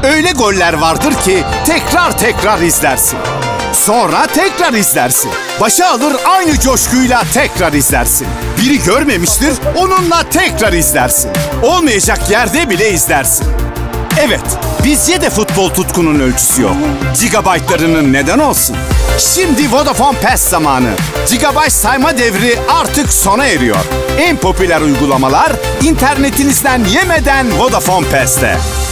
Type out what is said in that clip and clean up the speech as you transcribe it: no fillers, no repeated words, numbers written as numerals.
Öyle goller vardır ki tekrar tekrar izlersin. Sonra tekrar izlersin. Başa alır aynı coşkuyla tekrar izlersin. Biri görmemiştir, onunla tekrar izlersin. Olmayacak yerde bile izlersin. Evet, bizce de futbol tutkunun ölçüsü yok. Gigabaytlarının neden olsun? Şimdi Vodafone Pass zamanı. Gigabyte sayma devri artık sona eriyor. En popüler uygulamalar internetinizden yemeden Vodafone Pass'te.